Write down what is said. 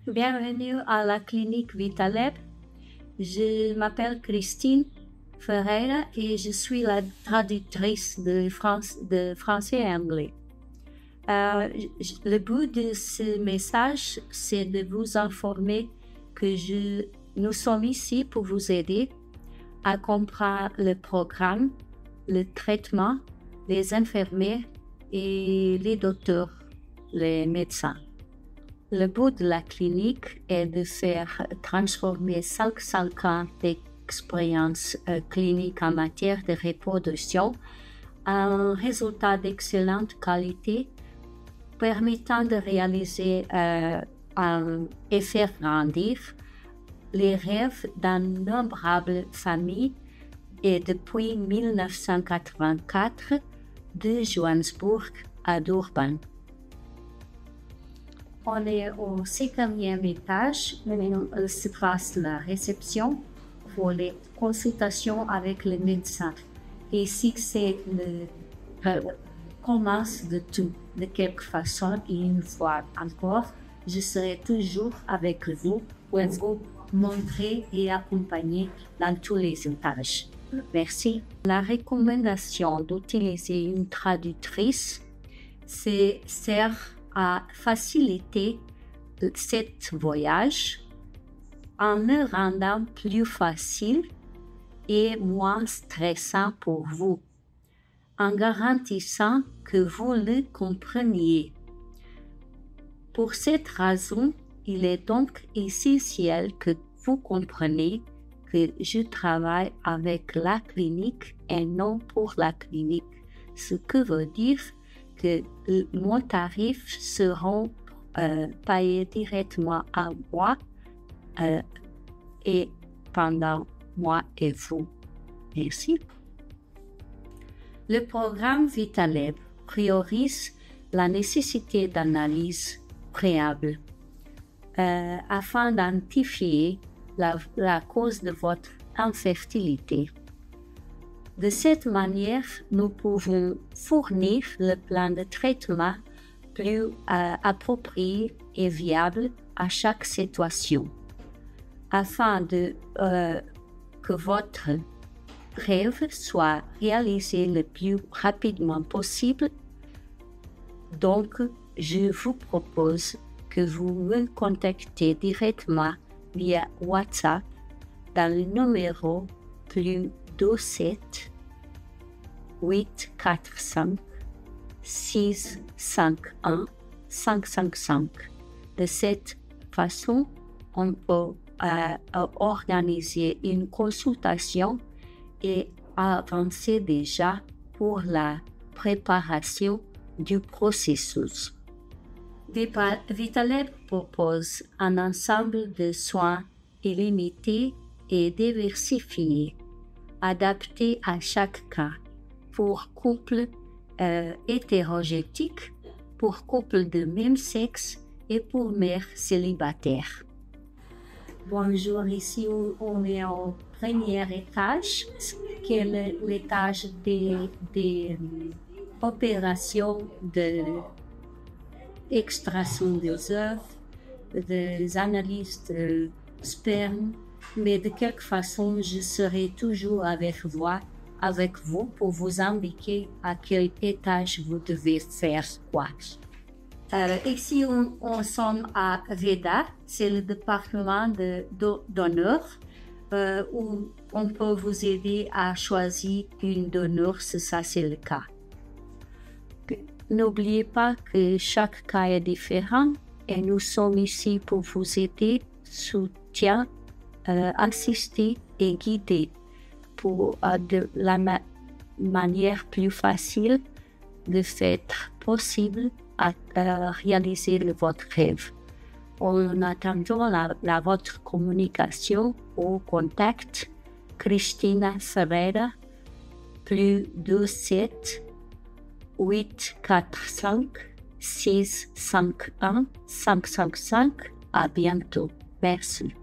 Bienvenue à la clinique Vitaleb. Je m'appelle Christine Ferreira et je suis la traductrice de français et anglais. Le but de ce message, c'est de vous informer que nous sommes ici pour vous aider à comprendre le programme, le traitement, les infirmiers et les docteurs, les médecins. Le but de la clinique est de faire transformer 500 ans d'expérience clinique en matière de reproduction en résultat d'excellente qualité permettant de réaliser et faire grandir les rêves d'innombrables familles et depuis 1984 de Johannesburg à Durban. On est au 5e étage, où se passe la réception pour les consultations avec le médecin. Ici, c'est le commence de tout. De quelque façon, et une fois encore, je serai toujours avec vous pour vous montrer et accompagner dans tous les étages. Merci. La recommandation d'utiliser une traductrice, sert à faciliter cet voyage en le rendant plus facile et moins stressant pour vous, en garantissant que vous le compreniez. Pour cette raison, il est donc essentiel que vous compreniez que je travaille avec la clinique et non pour la clinique, ce que veut dire que mon tarif seront payés directement à moi et pendant moi et vous. Merci. Le programme Vitaleb priorise la nécessité d'analyse préalable afin d'identifier la cause de votre infertilité. De cette manière, nous pouvons fournir le plan de traitement plus approprié et viable à chaque situation, afin que votre rêve soit réalisé le plus rapidement possible. Donc, je vous propose que vous me contactez directement via WhatsApp dans le numéro +27 845 651 555. De cette façon, on peut organiser une consultation et avancer déjà pour la préparation du processus. Vitaleb propose un ensemble de soins illimités et diversifiés, adaptés à chaque cas, pour couples hétérogéniques, pour couples de même sexe et pour mères célibataires. Bonjour, ici on est au premier étage, qui est l'étage des opérations d'extraction des œufs, des analyses de sperme, mais de quelque façon, je serai toujours avec vous pour vous indiquer à quel étage vous devez faire quoi. Ici, on sommes à Veda, c'est le département d'honneur, où on peut vous aider à choisir une donneur si ça c'est le cas. N'oubliez pas que chaque cas est différent et nous sommes ici pour vous aider, soutenir, assister et guider pour de la manière plus facile de faire possible à réaliser votre rêve. En attendant votre communication au contact Christina Ferreira +27 845 651 555. À bientôt. Merci.